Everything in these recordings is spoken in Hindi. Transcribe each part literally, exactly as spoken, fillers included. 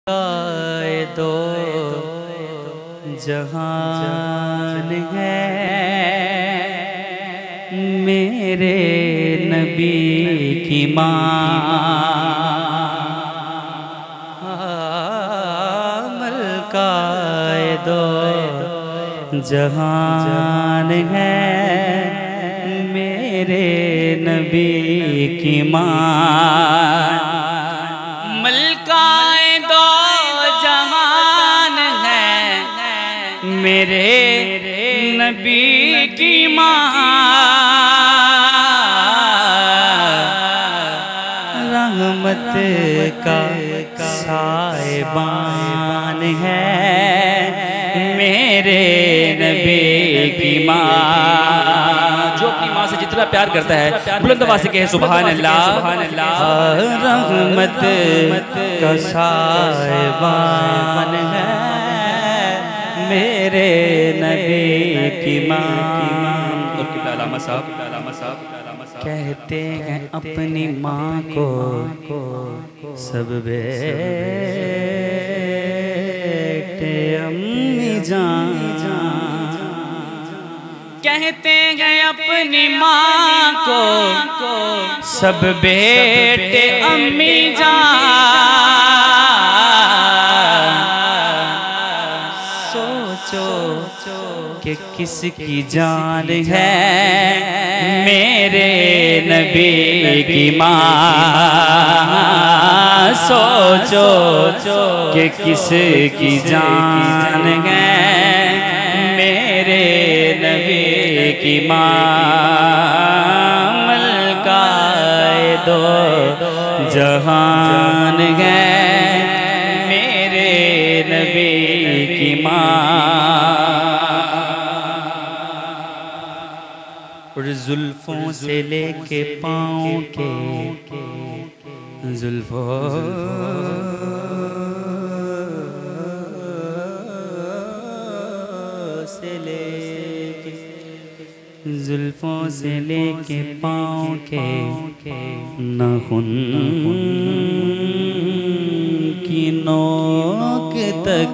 दो जहान है मेरे नबी की माँ मलकाए दो जहान है मेरे नबी की माँ मलकाए दो जहान है मेरे नबी की माँ रहमत का साहिबान है मेरे नबी की माँ। जो अपनी माँ से जितना प्यार करता है बुलंद आवाज़ से कहे सुभान अल्लाह सुभान अल्लाह। रहमत का साहिबान है मेरे नबी की माँ। और किबला अल्लामा साहब अल्लामा साहब कहते हैं अपनी माँ को सब बेटे अम्मी जान कहते हैं अपनी माँ को सब बेटे अम्मी जान। सोचो कि किसकी जान है मेरे नबी की माँ। सोचो कि किसकी जान है मेरे नबी की माँ मलकाए दो जहान है मेरे नबी की माँ। और जुल्फों से लेके पाँव के जुल्फों से लेके जुल्फों से लेके पाँव के नाखून की नोक तक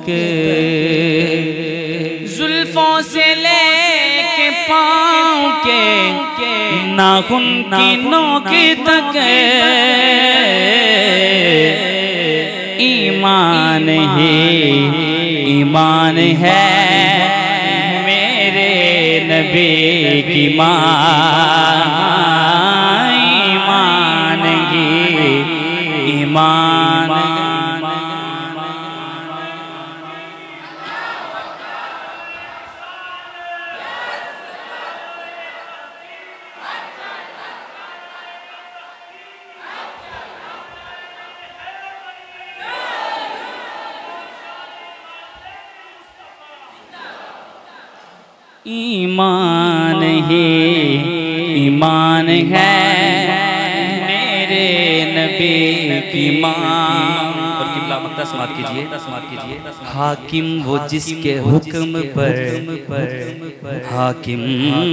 जुल्फों से लेके पाँव के नाखून की नोक तक ईमान ही ईमान है मेरे नबी की माँ। ईमान ही ईमान ईमान ही ईमान है मेरे नबी की माँ। और किबला मक्ता समात कीजिए समात कीजिए। हाकिम वो जिसके हुक्म पर हाकिम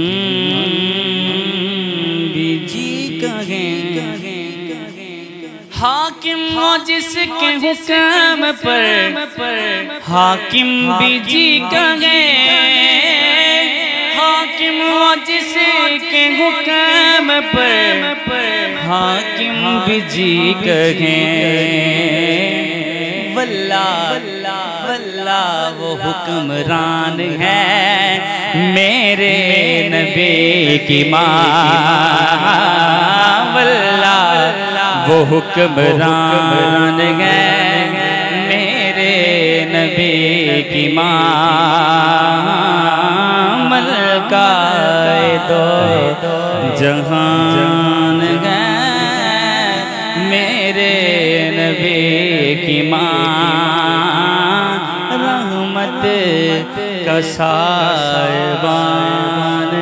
भी जी कहे हाकिम वो जिसके हुक्म पर हाकिम भी जी कहे हाकिम वो जिसके हुक्म पर हाकिम भी जी कहे वल्ला वल्ला वो हुक्मरान है मेरे नबी की माँ। वल्ला वो हुक्मरान है मेरे नबी की माँ मलकाए दो जहान है मेरे नबी की माँ। रहमत का साहिबान